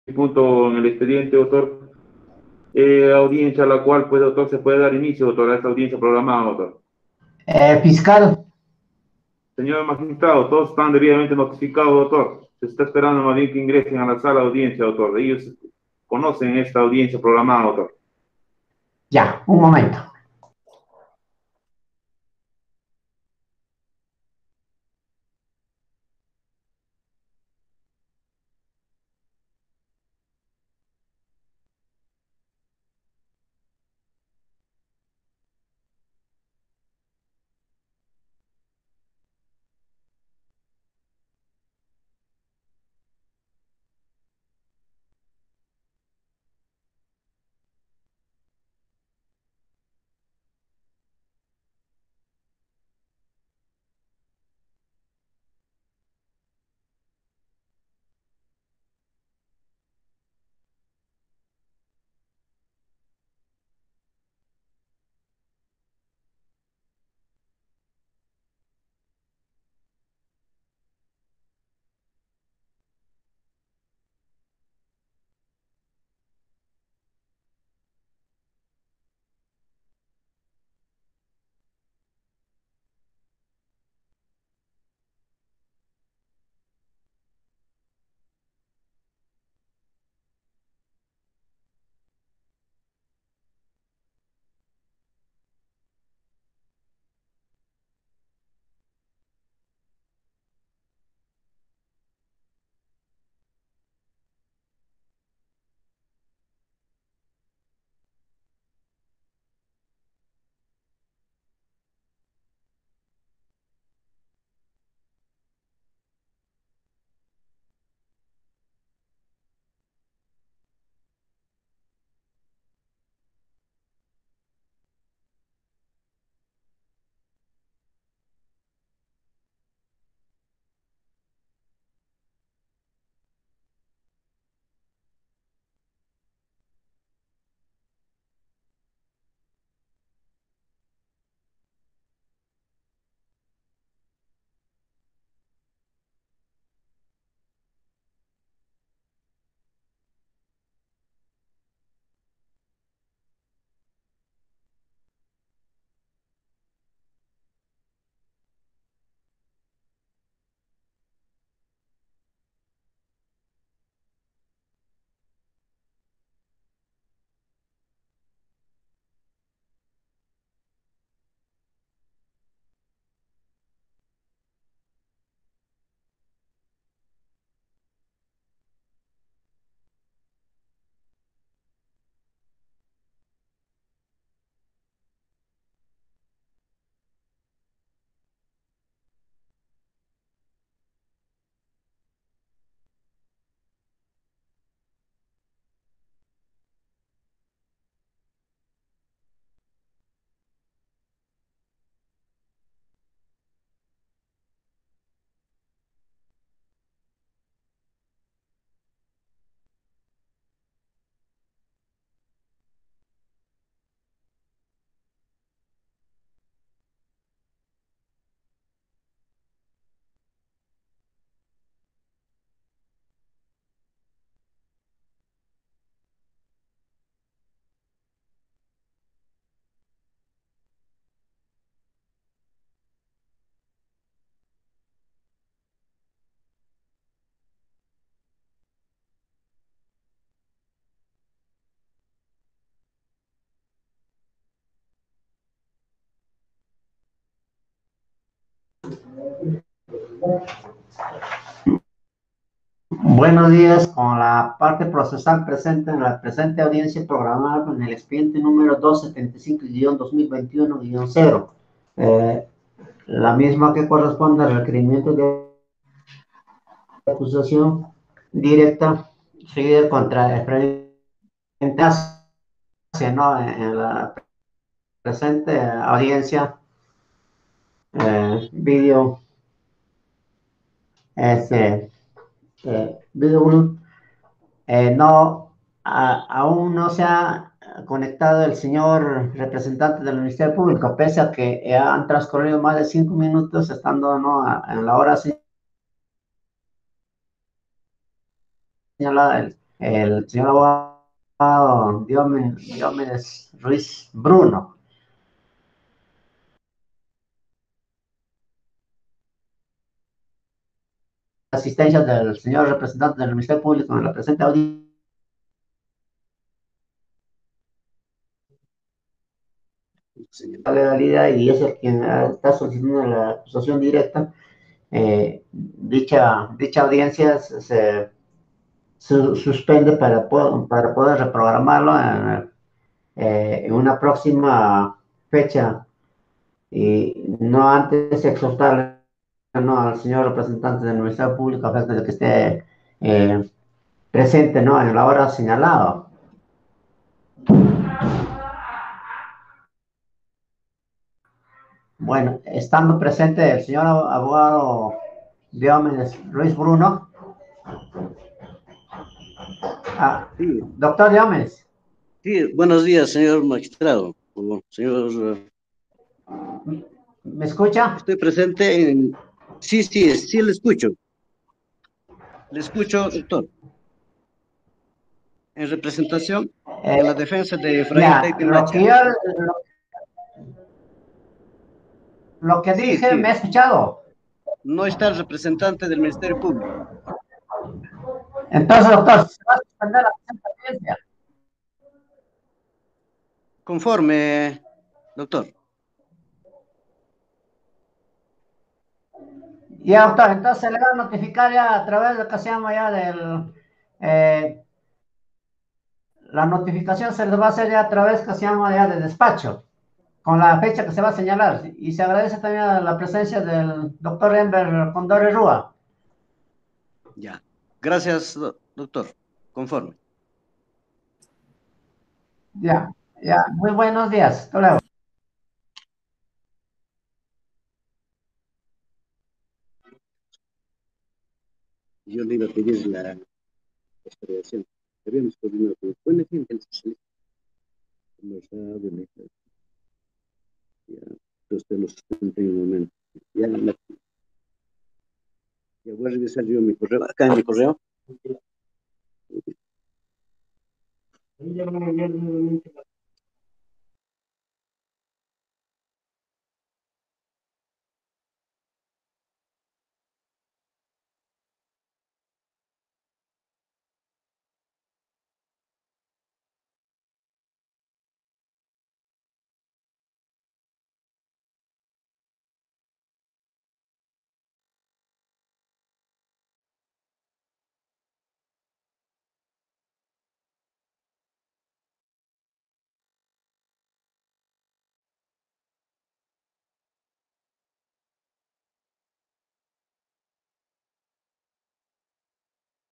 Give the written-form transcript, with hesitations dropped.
punto en el expediente, doctor, audiencia a la cual, pues, doctor, se puede dar inicio, doctor, a esta audiencia programada, doctor. Fiscal, Señor magistrado, todos están debidamente notificados, doctor. Se está esperando más bien que ingresen a la sala de audiencia, doctor. Ellos conocen esta audiencia programada, doctor. ya, un momento. Buenos días, con la parte procesal presente en la presente audiencia programada en el expediente número 275-2021-0. Eh, la misma que corresponde al requerimiento de acusación directa seguida contra Efraín Tasia, ¿no? En la presente audiencia, video, este, video 1. No, aún no se ha conectado el señor representante del Ministerio Público, pese a que han transcurrido más de 5 minutos, estando, ¿no?, en la hora señalada. el señor abogado Diomedes Ruiz Bruno. Asistencia del señor representante del Ministerio Público en la presente audiencia. La legalidad y es el quien está solicitando la acusación directa. Dicha audiencia se suspende para poder reprogramarlo en una próxima fecha y no antes exhortarle, ¿no?, al señor representante del Ministerio Público a de que esté presente, ¿no?, en la hora señalada. Bueno, estando presente el señor abogado Diomedes Ruiz Bruno. Sí, Doctor Diomedes. sí, buenos días, señor magistrado. Señor, ¿Me escucha? estoy presente en... Sí, sí, sí, le escucho. Le escucho, doctor. En representación, en la defensa de Efraín Ya, Taipi Macha. Lo que Sí, dije, ¿me ha sí, escuchado? no está el representante del Ministerio Público. Entonces, doctor, se va a suspender la presente audiencia. Conforme, doctor. Ya, doctor, entonces se le va a notificar ya a través de lo que se llama ya eh, la notificación se le va a hacer ya a través que se llama ya de despacho, con la fecha que se va a señalar. Y se agradece también la presencia del doctor Enver Condori Rúa. Ya. Gracias, doctor. Conforme. Ya, ya. Muy buenos días. Hasta luego. Yo le iba a pedir la extradición. Habíamos coordinado con buena gente, el socialista. Nos ha beneficiado. Ya, entonces los suspendí en un momento. Ya voy a revisar yo mi correo. Acá en mi correo.